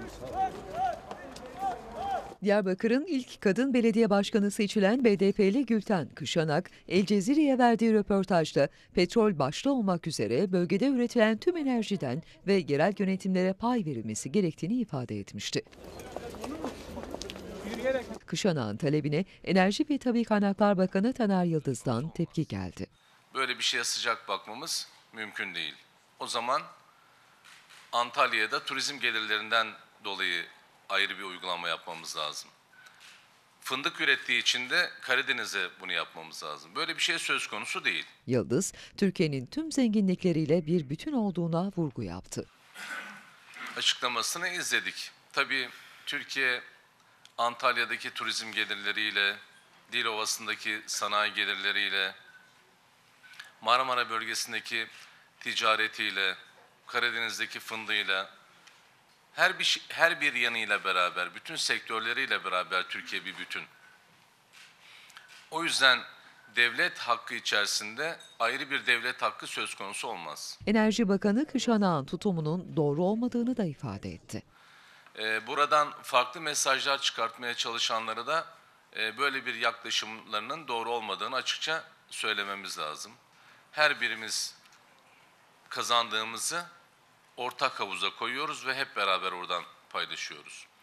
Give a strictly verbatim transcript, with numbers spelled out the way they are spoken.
Diyarbakır'ın ilk kadın belediye başkanı seçilen B D P'li Gülten Kışanak, El Cezire'ye verdiği röportajda petrol başta olmak üzere bölgede üretilen tüm enerjiden ve yerel yönetimlere pay verilmesi gerektiğini ifade etmişti. Kışanak'ın talebine Enerji ve Tabii Kaynaklar Bakanı Taner Yıldız'dan tepki geldi. Böyle bir şeye sıcak bakmamız mümkün değil. O zaman Antalya'da turizm gelirlerinden dolayı ayrı bir uygulama yapmamız lazım. Fındık ürettiği için de Karadeniz'e bunu yapmamız lazım. Böyle bir şey söz konusu değil. Yıldız, Türkiye'nin tüm zenginlikleriyle bir bütün olduğuna vurgu yaptı. Açıklamasını izledik. Tabii Türkiye Antalya'daki turizm gelirleriyle, Dilovası'ndaki sanayi gelirleriyle, Marmara bölgesindeki ticaretiyle, Karadeniz'deki fındığıyla, her bir her bir yanıyla beraber, bütün sektörleriyle beraber Türkiye bir bütün. O yüzden devlet hakkı içerisinde ayrı bir devlet hakkı söz konusu olmaz. Enerji Bakanı Kışanak'ın tutumunun doğru olmadığını da ifade etti. Ee, buradan farklı mesajlar çıkartmaya çalışanları da e, böyle bir yaklaşımlarının doğru olmadığını açıkça söylememiz lazım. Her birimiz kazandığımızı ortak havuza koyuyoruz ve hep beraber oradan paylaşıyoruz.